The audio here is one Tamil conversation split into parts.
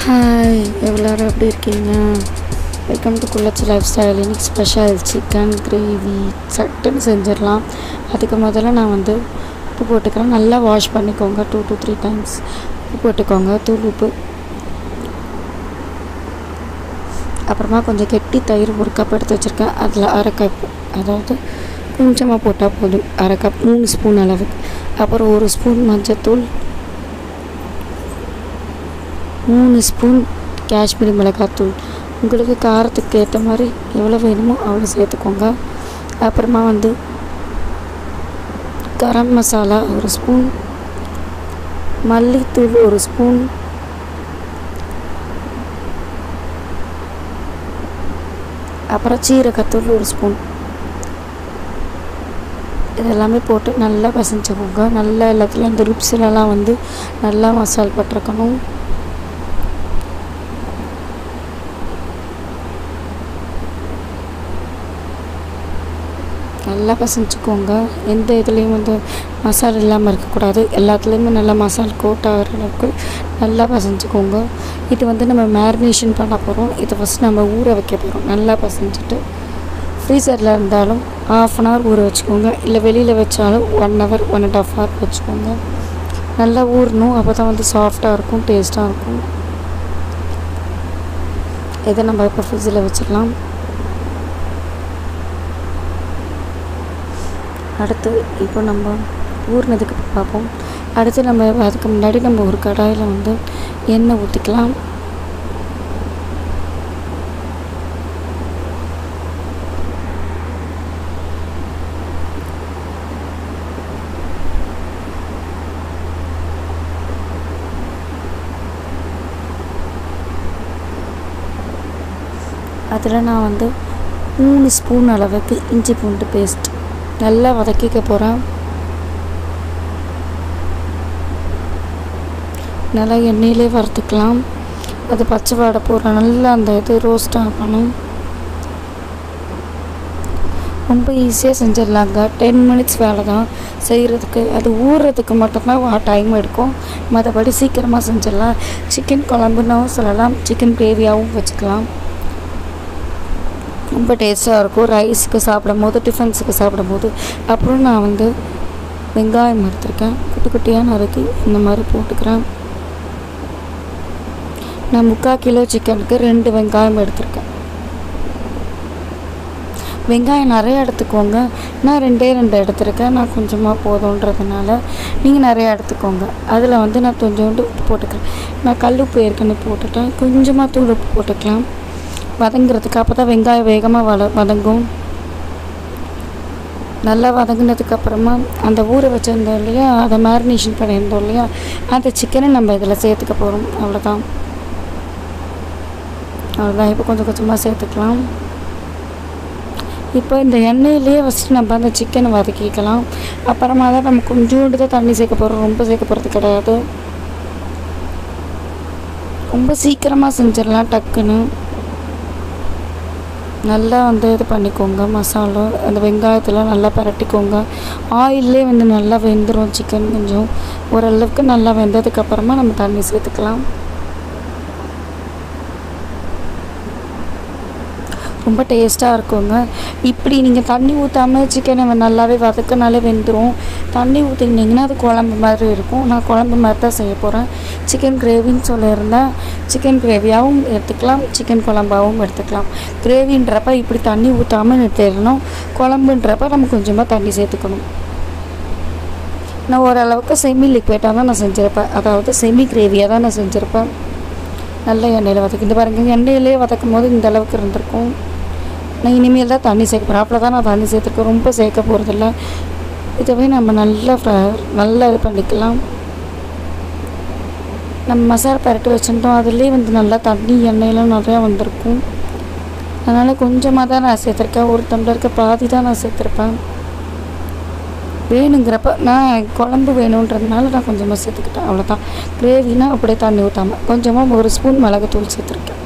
ஹாய், எல்லோரும் எப்படி இருக்கீங்க? Welcome to Kullachi lifestyle. இன்னைக்கு ஸ்பெஷல் சிக்கன் கிரேவி சட்டுன்னு செஞ்சிடலாம். அதுக்கு முதல்ல நான் உப்பு போட்டுக்கிறேன். நல்லா வாஷ் பண்ணிக்கோங்க. 2 to 3 டைம்ஸ் உப்பு போட்டுக்கோங்க. தூள் உப்பு. அப்புறமா கொஞ்சம் கெட்டி தயிர் 1 கப் எடுத்து வச்சுருக்கேன். அதில் அரை கப், அதாவது கொஞ்சமாக போட்டால் போதும். அரை கப் 3 ஸ்பூன் அளவுக்கு. அப்புறம் 1 ஸ்பூன் மஞ்சத்தூள், 3 ஸ்பூன் காஷ்மீரி மிளகாத்தூள். உங்களுக்கு காரத்துக்கு ஏற்ற மாதிரி எவ்வளோ வேணுமோ அவ்வளோ சேர்த்துக்கோங்க. அப்புறமா கரம் மசாலா 1 ஸ்பூன், மல்லித்தூள் 1 ஸ்பூன், அப்புறம் சீரகத்தூள் 1 ஸ்பூன். இதெல்லாமே போட்டு நல்லா பசைஞ்சுக்கோங்க. நல்லா எல்லாத்துலேயும் அந்த ரிப்ஸ்லலாம் நல்லா மசால் பட்டிருக்கணும். நல்லா பசைஞ்சுக்கோங்க. எந்த இதுலேயும் மசாலா இல்லாமல் இருக்கக்கூடாது. எல்லாத்துலேயுமே நல்லா மசாலா கோட் ஆகிற அளவுக்கு நல்லா பசைஞ்சுக்கோங்க. இது நம்ம மேரினேஷன் பண்ண போகிறோம். இதை ஃபஸ்ட் நம்ம ஊற வைக்க போகிறோம். நல்லா பசைஞ்சிட்டு ஃப்ரீசரில் இருந்தாலும் 1/2 hour ஊற வச்சுக்கோங்க. இல்லை வெளியில் வச்சாலும் 1 hour 1.5 hour வச்சுக்கோங்க. நல்லா ஊறணும். அப்போ தான் சாஃப்டாக இருக்கும், டேஸ்ட்டாக இருக்கும். இதை நம்ம இப்போ ஃப்ரிட்ஜில் வச்சிடலாம். அடுத்து இப்போ நம்ம ஊறினதுக்கு பார்ப்போம். அடுத்து நம்ம அதுக்கு முன்னாடி நம்ம ஒரு கடாயில் எண்ணெய் ஊற்றிக்கலாம். அதில் நான் 3 ஸ்பூன் அளவுக்கு இஞ்சி பூண்டு பேஸ்ட் நல்லா வதக்கிக்க போகிறேன். நல்லா எண்ணெயிலே வறுத்துக்கலாம். அது பச்சை வாடை போகிற நல்லா அந்த இது ரோஸ்ட் ஆகணும். ரொம்ப ஈஸியாக செஞ்சிடலாங்க. 10 minutes வேலை தான் செய்கிறதுக்கு. அது ஊறுறதுக்கு மட்டும்தான் டைம் எடுக்கும். மற்றபடி சீக்கிரமாக செஞ்சிடலாம். சிக்கன் குழம்புனாவும் சொல்லலாம், சிக்கன் கிரேவியாகவும் வச்சுக்கலாம். ரொம்ப டேஸ்ட்டாக இருக்கும் ரைஸுக்கு சாப்பிடும் போது, டிஃபன்ஸுக்கு சாப்பிடும் போது. அப்புறம் நான் வெங்காயம் எடுத்துருக்கேன். குட்டி குட்டியாக நறுக்கி இந்த மாதிரி போட்டுக்கிறேன். நான் 3/4 கிலோ சிக்கனுக்கு 2 வெங்காயம் எடுத்துருக்கேன். வெங்காயம் நிறையா எடுத்துக்கோங்க. நான் 2 எடுத்துருக்கேன். நான் கொஞ்சமாக போதுன்றதுனால நீங்கள் நிறையா எடுத்துக்கோங்க. அதில் நான் கொஞ்சோண்டு உப்பு போட்டுக்கிறேன். நான் கல் உப்பு ஏற்கனவே போட்டுட்டேன். கொஞ்சமாக தூள் உப்பு போட்டுக்கலாம் வதங்கிறதுக்கு. அப்போ தான் வெங்காயம் வேகமாக வதங்கும். நல்லா வதங்கினதுக்கப்புறமா அந்த ஊற வச்சுருந்தோம் இல்லையா, அதை மேரினேஷன் பண்ணியிருந்தோம் இல்லையா, அந்த சிக்கனை நம்ம இதில் சேர்த்துக்க போகிறோம். அவ்வளோதான். இப்போ கொஞ்சம் கொஞ்சமாக சேர்த்துக்கலாம். இப்போ இந்த எண்ணெயிலேயே ஃபஸ்ட்டு நம்ம அந்த சிக்கனை வதக்கிக்கலாம். அப்புறமா தான் நம்ம கொஞ்சோண்டு தான் தண்ணி சேர்க்க போகிறோம். ரொம்ப சேர்க்க போகிறது கிடையாது. ரொம்ப சீக்கிரமாக செஞ்சிடலாம் டக்குன்னு. நல்லா இது பண்ணிக்கோங்க. மசாலா அந்த வெங்காயத்தில் நல்லா பரட்டிக்கோங்க. ஆயிலே நல்லா வெந்துடும் சிக்கன். கொஞ்சம் ஓரளவுக்கு நல்லா வெந்ததுக்கப்புறமா நம்ம தண்ணி சேர்த்துக்கலாம். ரொம்ப டேஸ்ட்டாக இருக்குங்க. இப்படி நீங்கள் தண்ணி ஊற்றாமல் சிக்கனை நல்லாவே வதக்கினாலே வெந்துடும். தண்ணி ஊற்றினீங்கன்னா அது குழம்பு மாதிரி இருக்கும். நான் குழம்பு மாதிரி தான் செய்ய போகிறேன். சிக்கன் கிரேவின்னு சொல்லியிருந்தேன். சிக்கன் கிரேவியாகவும் எடுத்துக்கலாம், சிக்கன் குழம்பாகவும் எடுத்துக்கலாம். கிரேவின்றப்ப இப்படி தண்ணி ஊற்றாமல் நிறுத்திடணும். குழம்புன்றப்ப நம்ம கொஞ்சமாக தண்ணி சேர்த்துக்கணும். நான் ஓரளவுக்கு செமி லிக்விடாக தான் நான் செஞ்சுருப்பேன். அதாவது செமி கிரேவியாக தான் நான் செஞ்சுருப்பேன். நல்ல எண்ணெயில் வதக்கி இந்த பாருங்கள், எண்ணெயிலே வதக்கும் போது இந்த அளவுக்கு இருந்திருக்கும். நான் இனிமேல் தான் தண்ணி சேர்க்க போகிறேன். அப்போ தான் நான் தண்ணி சேர்த்துருக்கேன். ரொம்ப சேர்க்க போகிறதில்ல. இதுவே நம்ம நல்லா இது பண்ணிக்கலாம். நம்ம மசாலா பரட்டி வச்சுருந்தோம். அதுலேயே நல்லா தண்ணி எண்ணெயெல்லாம் நிறையா வந்திருக்கும். அதனால் கொஞ்சமாக தான் நான் சேர்த்துருக்கேன். 1 டம்ளருக்கு பாதி தான் நான் சேர்த்துருப்பேன். வேணுங்கிறப்ப நான் குழம்பு வேணுன்றதுனால நான் கொஞ்சமாக சேர்த்துக்கிட்டேன். அவ்வளோதான். கிரேவினா அப்படியே தண்ணி ஊற்றாமல் கொஞ்சமாக 1 ஸ்பூன் மிளகுத்தூள் சேர்த்துருக்கேன்.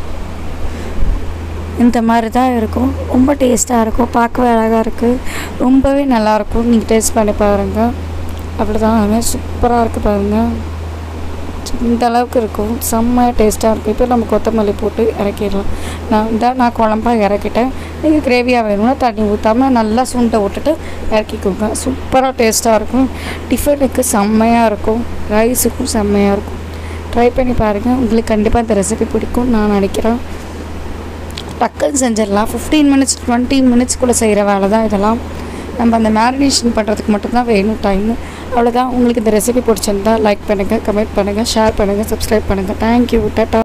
இந்த மாதிரி தான் இருக்கும். ரொம்ப டேஸ்ட்டாக இருக்கும். பார்க்கவே அழகாக இருக்குது. ரொம்பவே நல்லாயிருக்கும். நீங்கள் டேஸ்ட் பண்ணி பாருங்கள். அவ்வளோதான். சூப்பராக இருக்குது பாருங்கள். இந்த அளவுக்கு இருக்கும், செம்மையாக டேஸ்ட்டாக இருக்கும். இப்போ நம்ம கொத்தமல்லி போட்டு இறக்கிடலாம். நான் குழம்பா இறக்கிட்டேன். நீங்கள் கிரேவியாக வேணும்னா தண்ணி ஊற்றாமல் நல்லா சுண்டை விட்டுட்டு இறக்கிக்கோங்க. சூப்பராக டேஸ்ட்டாக இருக்கும். டிஃபனுக்கு செம்மையாக இருக்கும், ரைஸுக்கும் செம்மையாக இருக்கும். ட்ரை பண்ணி பாருங்கள், உங்களுக்கு கண்டிப்பாக இந்த ரெசிபி பிடிக்கும் நான் நினைக்கிறேன். டக்குன்னு செஞ்சிடலாம். 15 மினிட்ஸ் 20 மினிட்ஸ்க்குள்ளே செய்கிற வேலை தான் இதெல்லாம். நம்ம அந்த மேரினேஷன் பண்ணுறதுக்கு மட்டும்தான் வேணும் டைமு. அவ்வளோதான். உங்களுக்கு இந்த ரெசிபி பிடிச்சிருந்தா லைக் பண்ணுங்கள், கமெண்ட் பண்ணுங்கள், ஷேர் பண்ணுங்கள், சப்ஸ்கிரைப் பண்ணுங்கள். தேங்க்யூ. டாட்டா.